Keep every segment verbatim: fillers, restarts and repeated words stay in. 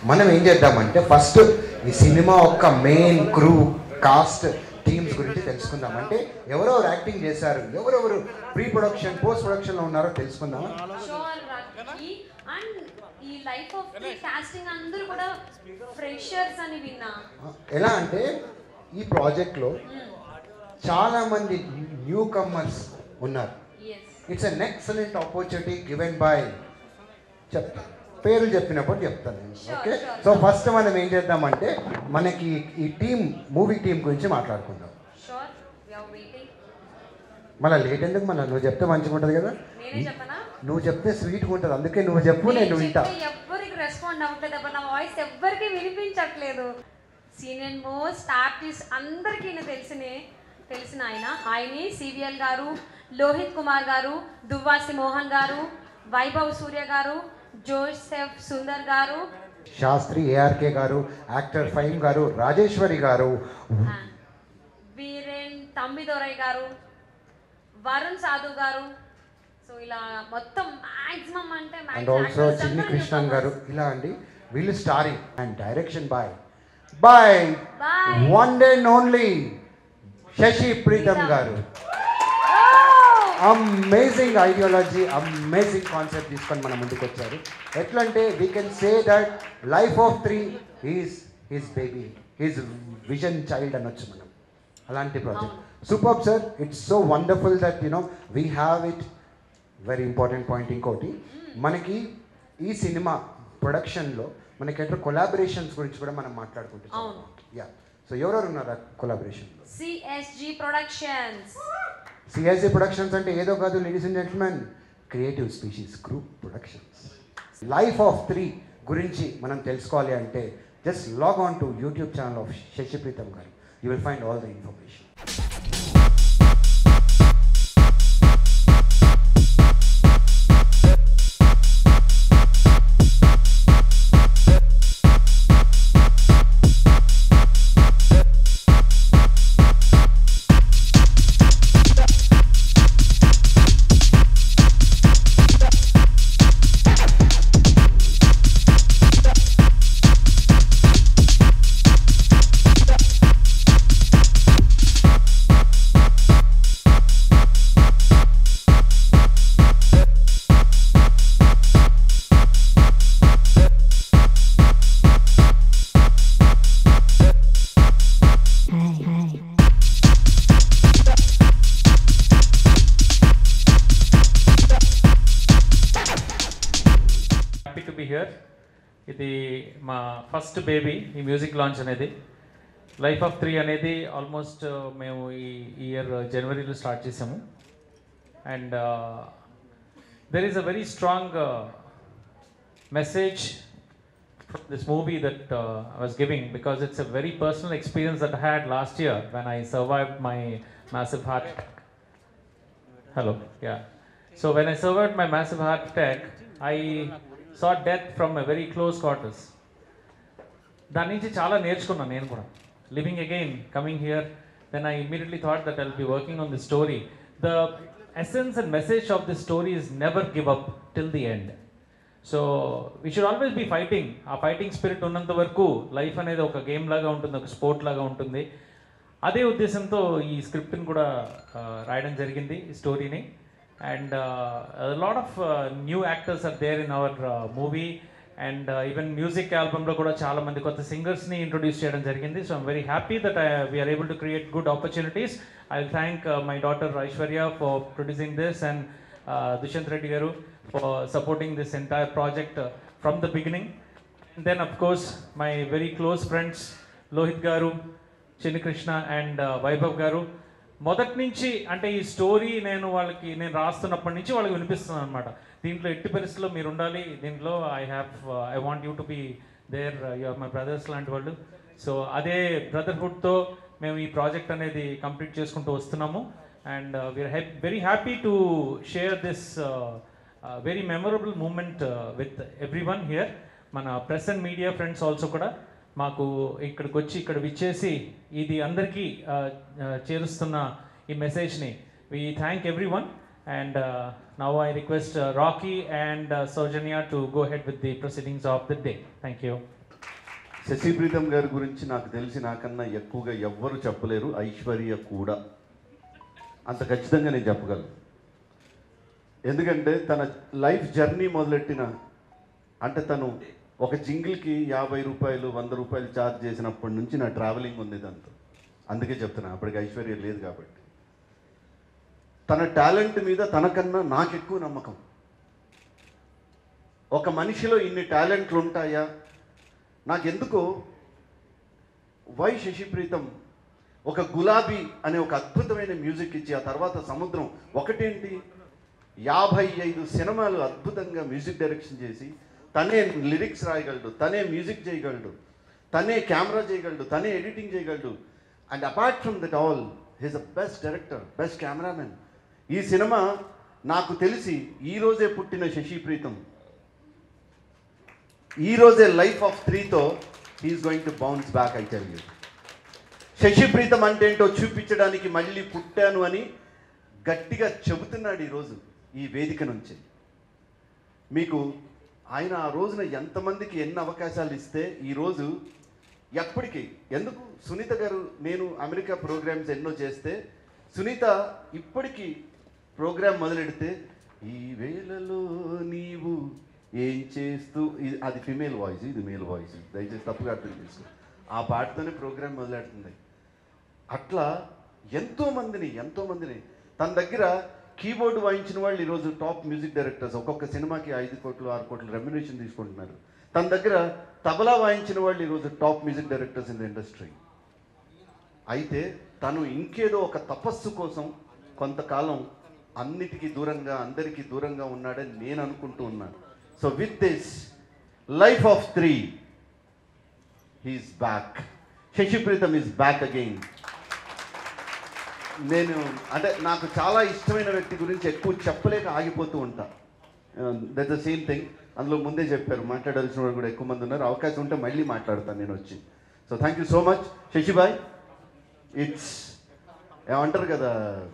మనం ఏం చేద్దామంటే ఫస్ట్ ఈ సినిమా యొక్క మెయిన్ క్రూ కాస్ట్ టీమ్స్ గురించి తెలుసుకుందాం. అంటే ఎవరెవరు యాక్టింగ్ చేశారు, ఎవరెవరు ప్రీ ప్రొడక్షన్ పోస్ట్ ప్రొడక్షన్లో ఉన్నారో తెలుసుకుందామా? ఎలా అంటే ఈ ప్రాజెక్ట్లో చాలా మంది న్యూ కమర్స్ ఉన్నారు. It's an excellent opportunity given by చెప్తాను, పేర్లు చెప్పినప్పుడు చెప్తాను నేను. ఓకే, సో ఫస్ట్ మనం ఏం చేద్దామంటే మనకి ఈ టీం మూవీ టీం గురించి మాట్లాడుకుందాం. మళ్ళీ లేట్ ఎందుకు, మళ్ళీ నువ్వు చెప్తే మంచిగా ఉంటుంది కదా. నువ్వు చెప్తే స్వీట్గా ఉంటుంది, అందుకే నువ్వు చెప్పు, నేను వింటా. ఎవరికి రెస్పాండ్ అవ్వట్లేదు, నా వాయిస్ ఎవ్వరికి వినిపించట్లేదు. సీనియర్ మోస్ట్ ఆర్టిస్ట్ అందరికీ తెలిసిన తెలిసిన ఆయన ఆయనే సివిఎల్ గారు, లోహిత్ కుమార్ గారు, దువ్వాసి మోహన్ గారు, వైభవ్ సూర్య గారు, జోసెఫ్ సుందర్ గారు, శాస్త్రి ఏఆర్కే గారు, యాక్టర్ ఫైమ్ గారు, రాజేశ్వరి గారు, వీరేన్ తంబిదొరై గారు, వరుణ్ సాధు గారు. సో ఇలా మొత్తం మ్యాక్సిమం అంటే అండ్ ఆల్సో చిన్ని కృష్ణన్ గారు. ఇలా అండి వీళ్ళు starring and direction by by one day only Sasi Preetham గారు. అమేజింగ్ ఐడియాలజీ, అమేజింగ్ కాన్సెప్ట్ తీసుకొని మన ముందుకు వచ్చారు. ఎట్లా అంటే we can say that Life of Three is his baby, his vision child అనొచ్చు మనం. అలాంటి project super sir. It's so wonderful that you know we have it. Very important point ఇంకోటి, మనకి ఈ సినిమా ప్రొడక్షన్లో మనకి ఎట్లా కొలాబరేషన్స్ గురించి కూడా మనం మాట్లాడుకుంటున్నాం. యా, సో ఎవరెవరు ఉన్నారు కొలాబరేషన్లో? CSG productions. సిఎస్జి ప్రొడక్షన్స్ అంటే ఏదో కాదు ladies and gentlemen, creative species group productions. Life of Three గురించి మనం తెలుసుకోవాలి అంటే just log on to YouTube channel of Sasi Preetham గారు. You will find all the information. ఇది మా ఫస్ట్ బేబీ ఈ మ్యూజిక్ లాంచ్ అనేది. లైఫ్ ఆఫ్ త్రీ అనేది ఆల్మోస్ట్ మేము ఈ ఇయర్ జనవరిలో స్టార్ట్ చేసాము. And there is a very strong message from this movie that I was giving because it's a very personal experience that I had last year when I survived my massive heart attack. Hello, yeah. So when I survived my massive heart attack, I saw death from a very close quarters. దాని నుంచి చాలా నేర్చుకున్నాను నేను కూడా. Living again, coming here, then I immediately thought that I'll be working on the story. The essence and message of the story is never give up till the end. So we should always be fighting. ఆ fighting spirit ఉన్నంత వరకు life అనేది ఒక game లాగా ఉంటుంది, ఒక sport లాగా ఉంటుంది. అదే ఉద్దేశంతో ఈ స్క్రిప్ట్ని కూడా రాయడం జరిగింది, ఈ స్టోరీని. And lot of new actors are there in our movie. And even music ఆల్బమ్లో కూడా చాలా మంది కొత్త సింగర్స్ని ఇంట్రొడ్యూస్ చేయడం జరిగింది. So I'm very happy that I we're able to create good opportunities. I will thank my daughter Aishwarya for producing this and Dushyant Reddy గారు for supporting this entire project from the beginning. And then of course my very close friends Lohit గారు, Chinni Krishna and Vaibhav గారు. మొదటి నుంచి అంటే ఈ story నేను వాళ్ళకి నేను రాస్తున్నప్పటి నుంచి వాళ్ళకి వినిపిస్తున్నాను అనమాట. దీంట్లో ఎట్టి పరిస్థితుల్లో మీరు ఉండాలి, దీంట్లో I have I want you to be there, you are my brothers లాంటి వాళ్ళు. సో అదే బ్రదర్హుడ్తో మేము ఈ ప్రాజెక్ట్ అనేది కంప్లీట్ చేసుకుంటూ వస్తున్నాము. And we're ha very happy to share this very memorable moment with every one here. మన press and media friends also కూడా మాకు ఇక్కడికి వచ్చి ఇక్కడ విచ్చేసి ఇది అందరికీ చేరుస్తున్న ఈ మెసేజ్ని we thank every one. And now I request Rocky and Soujanya to go ahead with the proceedings of the day. Thank you. Sasi Preetham గారి గురించి నాకు తెలిసి నాకన్నా ఎక్కువగా ఎవ్వరు చెప్పలేరు, ఐశ్వర్య కూడా. అంత ఖచ్చితంగా నేను చెప్పగలను. ఎందుకంటే తన లైఫ్ జర్నీ మొదలెట్టిన అంటే తను ఒక జింగిల్కి యాభై రూపాయలు వంద రూపాయలు ఛార్జ్ చేసినప్పటి నుంచి నా ట్రావెలింగ్ ఉంది దాంతో. అందుకే చెప్తున్నా, అప్పటికి ఐశ్వర్య లేదు కాబట్టి. తన టాలెంట్ మీద తనకన్నా నాకు ఎక్కువ నమ్మకం. ఒక మనిషిలో ఇన్ని టాలెంట్లు ఉంటాయా? నాకెందుకో వై శశి ప్రీతం ఒక గులాబీ అనే ఒక అద్భుతమైన మ్యూజిక్ ఇచ్చి ఆ తర్వాత సముద్రం ఒకటేంటి యాభై ఐదు సినిమాలు అద్భుతంగా మ్యూజిక్ డైరెక్షన్ చేసి తనే లిరిక్స్ రాయగలడు, తనే మ్యూజిక్ చేయగలడు, తనే కెమెరా చేయగలడు, తనే ఎడిటింగ్ చేయగలడు. And apart from that all he's a best director, best cameraman. ఈ సినిమా నాకు తెలిసి ఈరోజే పుట్టిన శశి ప్రీతం ఈరోజే లైఫ్ ఆఫ్ త్రీతో he's going to bounce back. I tell you, Sasi Preetham అంటే ఏంటో చూపించడానికి మళ్ళీ పుట్టాను అని గట్టిగా చెబుతున్నాడు ఈరోజు ఈ వేదిక నుంచి. మీకు ఆయన ఆ రోజున ఎంతమందికి ఎన్ని అవకాశాలు ఇస్తే ఈరోజు ఎప్పటికీ ఎందుకు సునీత గారు నేను అమెరికా ప్రోగ్రామ్స్ ఎన్నో చేస్తే సునీత ఇప్పటికీ ప్రోగ్రామ్ మొదలెడితే ఈ వేళలో నీవు ఏం చేస్తూ, అది ఫిమేల్ వాయిస్, ఇది మేల్ వాయిస్, దయచేసి తప్పుగా అర్థం చేసుకో, ఆ పాటతోనే ప్రోగ్రామ్ మొదలెడుతుంది. అట్లా ఎంతోమందిని ఎంతోమందిని తన దగ్గర కీబోర్డు వాయించిన వాళ్ళు ఈరోజు టాప్ మ్యూజిక్ డైరెక్టర్స్, ఒక్కొక్క సినిమాకి ఐదు కోట్లు ఆరు కోట్లు రెమ్యునేషన్ తీసుకుంటున్నారు. తన దగ్గర తబలా వాయించిన వాళ్ళు ఈరోజు top music directors in the industry. అయితే తను ఇంకేదో ఒక తపస్సు కోసం కొంతకాలం అన్నిటికీ దూరంగా అందరికీ దూరంగా ఉన్నాడని నేను అనుకుంటూ ఉన్నాను. So with this Life of Three he's back. Sasi Preetham is back again. నేను అంటే నాకు చాలా ఇష్టమైన వ్యక్తి గురించి ఎక్కువ చెప్పలేక ఆగిపోతూ ఉంటా. దట్ ద సేమ్ థింగ్, అందులో ముందే చెప్పారు మాట్లాడాల్సిన వాళ్ళు కూడా ఎక్కువ మంది ఉన్నారు. అవకాశం ఉంటే మళ్ళీ మాట్లాడతాను నేను వచ్చి. So thank you so much శశిబాయ్. ఇట్స్ ఏమంటారు కదా,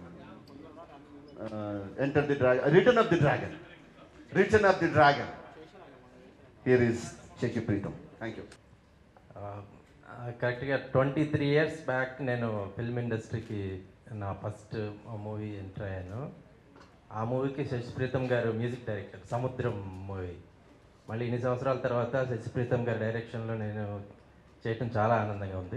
Enter the Dragon, Return of the Dragon, Return of the Dragon. Here is Sasi Preetham. Thank you. కరెక్ట్గా ట్వంటీ త్రీ ఇయర్స్ బ్యాక్ నేను ఫిల్మ్ ఇండస్ట్రీకి నా ఫస్ట్ మూవీ ఎంటర్ అయ్యాను. ఆ మూవీకి శశి ప్రీతం గారు మ్యూజిక్ డైరెక్టర్, సముద్రం మూవీ. మళ్ళీ ఇన్ని సంవత్సరాల తర్వాత శశి ప్రీతం గారి డైరెక్షన్లో నేను చేయటం చాలా ఆనందంగా ఉంది.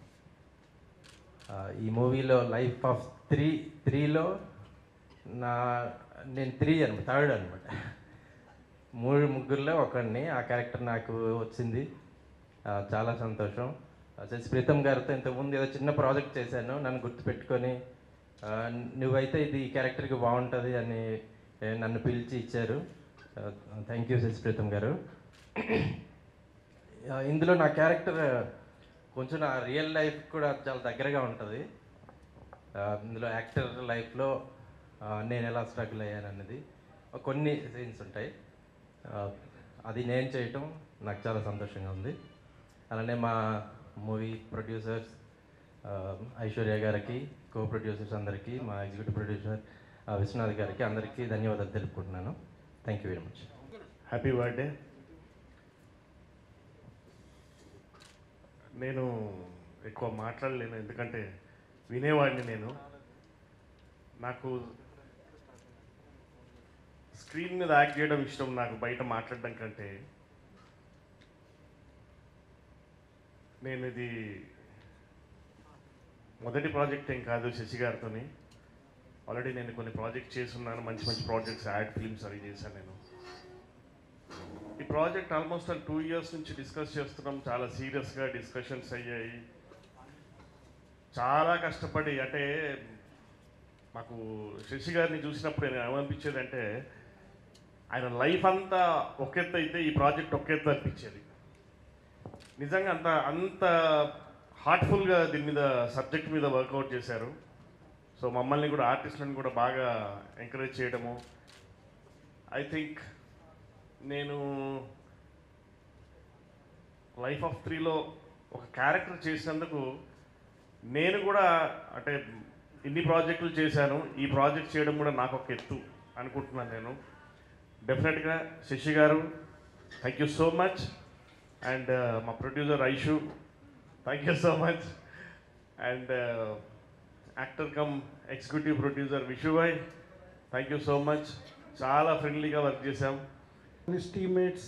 ఈ మూవీలో లైఫ్ ఆఫ్ త్రీ త్రీలో నా నేను త్రీ అనమాట, థర్డ్ అనమాట. మూడు ముగ్గురులో ఒకడిని, ఆ క్యారెక్టర్ నాకు వచ్చింది. చాలా సంతోషం. శశి ప్రీతం గారితో ఇంతకుముందు ఏదో చిన్న ప్రాజెక్ట్ చేశాను, నన్ను గుర్తుపెట్టుకొని నువ్వైతే ఇది ఈ క్యారెక్టర్కి బాగుంటుంది అని నన్ను పిలిచి ఇచ్చారు. థ్యాంక్ యూ శశి ప్రీతం గారు. ఇందులో నా క్యారెక్టర్ కొంచెం నా రియల్ లైఫ్ కూడా చాలా దగ్గరగా ఉంటుంది. ఇందులో యాక్టర్ లైఫ్లో నేను ఎలా స్ట్రగుల్ అయ్యాను అన్నది కొన్ని సీన్స్ ఉంటాయి. అది నేను చేయటం నాకు చాలా సంతోషంగా ఉంది. అలానే మా మూవీ ప్రొడ్యూసర్స్ ఐశ్వర్య గారికి, కో ప్రొడ్యూసర్స్ అందరికీ, మా ఎగ్జిక్యూటివ్ ప్రొడ్యూసర్ విశ్వనాథ్ గారికి అందరికీ ధన్యవాదాలు తెలుపుకుంటున్నాను. Thank you very much. Happy birthday. నేను ఎక్కువ మాట్లాడలేను ఎందుకంటే వినేవాడిని. నేను నాకు స్క్రీన్ మీద యాక్ట్ చేయడం ఇష్టం, నాకు బయట మాట్లాడడం కంటే. నేను ఇది మొదటి ప్రాజెక్ట్ ఏం కాదు శశి గారితో. ఆల్రెడీ నేను కొన్ని ప్రాజెక్ట్ చేస్తున్నాను, మంచి మంచి ప్రాజెక్ట్స్, యాడ్ ఫిల్మ్స్ అవి చేశాను నేను. ఈ ప్రాజెక్ట్ ఆల్మోస్ట్ టూ ఇయర్స్ నుంచి డిస్కస్ చేస్తున్నాం. చాలా సీరియస్గా డిస్కషన్స్ అయ్యాయి. చాలా కష్టపడి, అంటే మాకు శశి గారిని చూసినప్పుడు నేను ఏమనిపించేది అంటే ఆయన లైఫ్ అంతా ఒక ఎత్తు అయితే ఈ ప్రాజెక్ట్ ఒక ఎత్తు అనిపించేది. నిజంగా అంత అంత హార్ట్ఫుల్గా దీని మీద సబ్జెక్ట్ మీద వర్కౌట్ చేశారు. సో మమ్మల్ని కూడా ఆర్టిస్ట్లను కూడా బాగా ఎంకరేజ్ చేయడము. ఐ థింక్ నేను లైఫ్ ఆఫ్ త్రీలో ఒక క్యారెక్టర్ చేసినందుకు నేను కూడా అంటే ఇన్ని ప్రాజెక్టులు చేశాను, ఈ ప్రాజెక్ట్ చేయడం కూడా నాకు ఒక ఎత్తు అనుకుంటున్నాను నేను. డెఫినెట్గా శశి గారు thank you so much. And మా producer Aishu, thank you so much. And actor cum executive producer విషుభాయ్, థ్యాంక్ యూ సో మచ్. చాలా ఫ్రెండ్లీగా వర్క్ చేశాం. his teammates.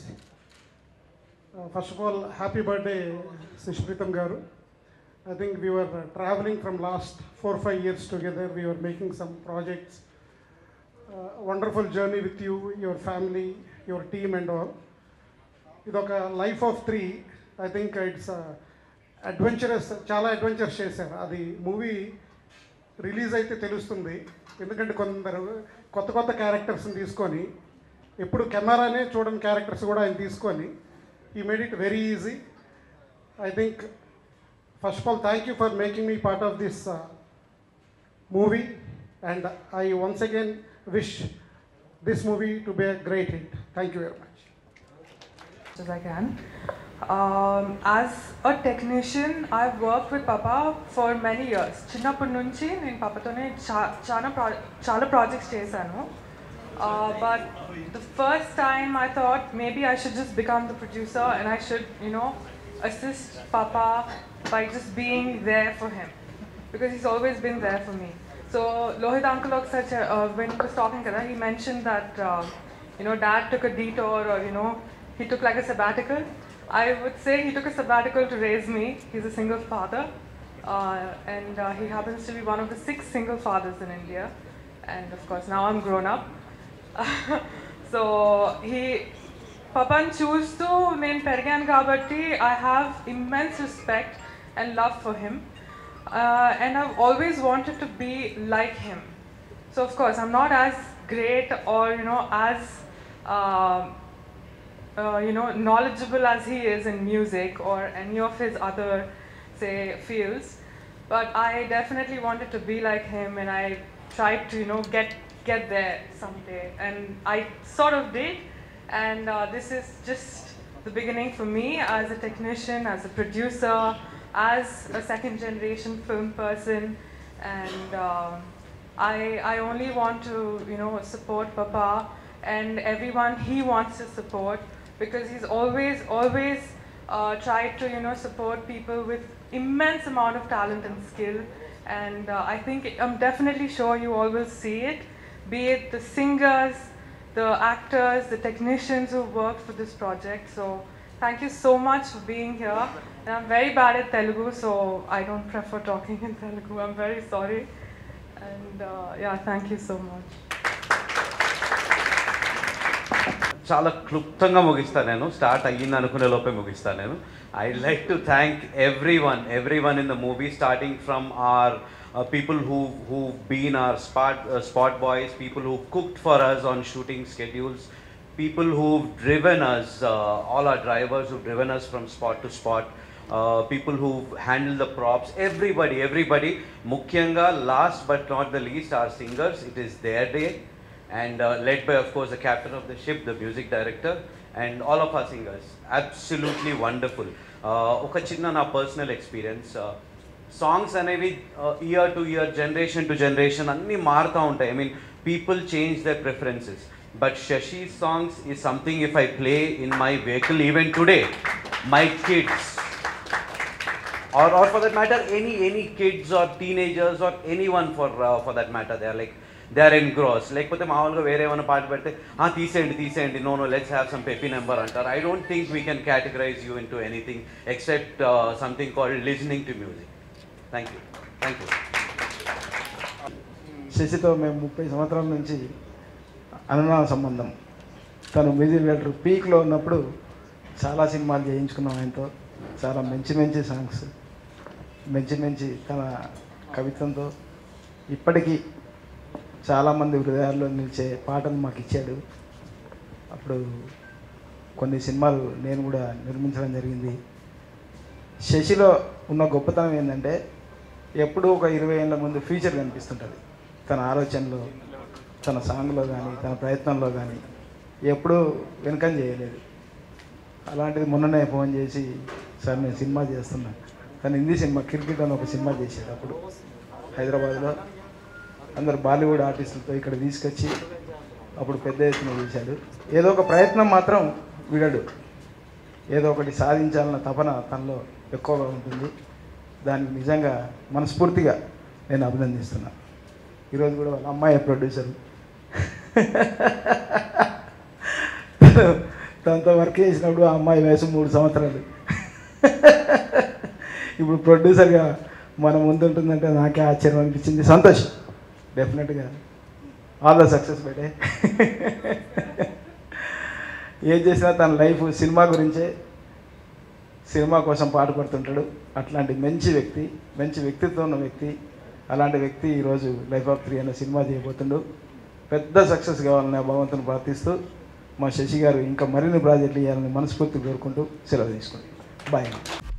Uh, first of all, happy birthday, Sishpritam Garu. I think we were uh, traveling from last four or five years together. We were making some projects. Uh, wonderful journey with you, your family, your team and all. Idoka life of three. I think it's uh, adventurous, chala adventures chesaru. Adi movie release aithe telustundi. ఎందుకంటే కొందరు కొత్త కొత్త క్యారెక్టర్స్ని తీసుకొని ఎప్పుడు కెమెరానే చూడని characters కూడా ఆయన తీసుకొని ఈ made it very easy. I think first of all thank you for making me part of this movie and I once again wish this movie to be a great hit. Thank you very much. As I can. Um, as a technician, I've worked with Papa for many years. చిన్నప్పటి నుంచి నేను పాపతోనే చా చాలా ప్రా చాలా projects చేశాను. Uh, but the first time I thought maybe I should just become the producer and I should, you know, assist Papa by just being there for him, because he's always been there for me. So Lohit uncle such a, uh, when he was talking kada, he mentioned that uh, you know, dad took a detour, or you know, he took like a sabbatical. I would say he took a sabbatical to raise me. He's a single father, uh, and uh, he happens to be one of the six single fathers in India. And of course now I'm grown up. So he Papan choose to nen periganu kabatti I have immense respect and love for him, uh, and I've always wanted to be like him. So of course I'm not as great or you know as uh, uh, you know knowledgeable as he is in music or any of his other say fields, but I definitely wanted to be like him, and I tried to you know get get there someday, and I sort of did. And uh, this is just the beginning for me as a technician, as a producer, as a second generation film person, and uh, I I only want to you know support Papa and everyone he wants to support, because he's always always uh, tried to you know support people with immense amount of talent and skill, and uh, I think I'm definitely sure you all will see it, be it the singers, the actors, the technicians who worked for this project. So thank you so much for being here. And I'm very bad at Telugu, so I don't prefer talking in Telugu. I'm very sorry. And uh, yeah, thank you so much. చాలా క్లుప్తంగా ముగిస్తాను నేను, start అయ్యింది అనుకునే లోపే ముగిస్తాను నేను. I like to thank every one every one in the movie, starting from our Uh, people who who've been our spot uh, spot boys, people who cooked for us on shooting schedules, people who've driven us, uh, all our drivers who've driven us from spot to spot, uh, people who've handled the props, everybody, everybody. Mukhyanga, last but not the least, our singers. It is their day, and uh, led by, of course, the captain of the ship, the music director, and all of our singers. Absolutely wonderful. Oka chinna na personal experience. Uh, songs అనేవి year to year, generation to generation అన్నీ మారుతూ ఉంటాయి. I mean people change their preferences, but Sasi songs is something if I play in my vehicle even today, my kids are are for that matter any any kids are teenagers are any one for for that matter, they are like they are engross. లేకపోతే మామూలుగా వేరే ఏమైనా పాట పెడితే తీసేయండి తీసేయండి, no no let's have some peppy number అంటారు. I don't think we can categorize you into anything except something called listening to music. Thank you thank you. శశితో మేము ముప్పై సంవత్సరాల నుంచి అనునాద సంబంధం. తను మ్యూజిక్ డైరెక్టర్ పీక్లో ఉన్నప్పుడు చాలా సినిమాలు చేయించుకున్నాం ఆయనతో, చాలా మంచి మంచి సాంగ్స్, మంచి మంచి తన కవిత్వంతో ఇప్పటికీ చాలామంది హృదయాల్లో నిలిచే పాటలు మాకు ఇచ్చాడు. అప్పుడు కొన్ని సినిమాలు నేను కూడా నిర్మించడం జరిగింది. శశిలో ఉన్న గొప్పతనం ఏంటంటే ఎప్పుడూ ఒక ఇరవై ఏళ్ళ ముందు ఫ్యూచర్ కనిపిస్తుంటుంది తన ఆలోచనలో, తన సాంగ్లో కానీ తన ప్రయత్నంలో కానీ. ఎప్పుడూ వెనకం చేయలేదు. అలాంటిది మొన్ననే ఫోన్ చేసి, సార్ నేను సినిమా చేస్తున్నా, తను హిందీ సినిమా క్రికెట్ అని ఒక సినిమా చేశాడు అప్పుడు హైదరాబాద్లో. అందరు బాలీవుడ్ ఆర్టిస్టులతో ఇక్కడ తీసుకొచ్చి అప్పుడు పెద్ద ఎత్తున చేశాడు. ఏదో ఒక ప్రయత్నం మాత్రం విడడు. ఏదో ఒకటి సాధించాలన్న తపన తనలో ఎక్కువగా ఉంటుంది. దానికి నిజంగా మనస్ఫూర్తిగా నేను అభినందిస్తున్నాను. ఈరోజు కూడా వాళ్ళ అమ్మాయి ప్రొడ్యూసర్, తనతో వర్క్ చేసినప్పుడు ఆ అమ్మాయి వయసు మూడు సంవత్సరాలు. ఇప్పుడు ప్రొడ్యూసర్గా మన ముందు ఉంటుందంటే నాకే ఆశ్చర్యం అనిపించింది. సంతోషం. డెఫినెట్గా ఆల్ ద సక్సెస్ బేటే. ఏం చేసినా తన లైఫ్ సినిమా గురించే, సినిమా కోసం పాటుపడుతుంటాడు. అట్లాంటి మంచి వ్యక్తి, మంచి వ్యక్తిత్వం ఉన్న వ్యక్తి. అలాంటి వ్యక్తి ఈరోజు లైఫ్ ఆఫ్ త్రీ అనే సినిమా చేయబోతుండు. పెద్ద సక్సెస్ కావాలని ఆ భగవంతుని ప్రార్థిస్తూ మా శశి గారు ఇంకా మరిన్ని ప్రాజెక్టులు ఇవ్వాలని మనస్ఫూర్తి కోరుకుంటూ సెలవు తీసుకుంటాం. బాయ్.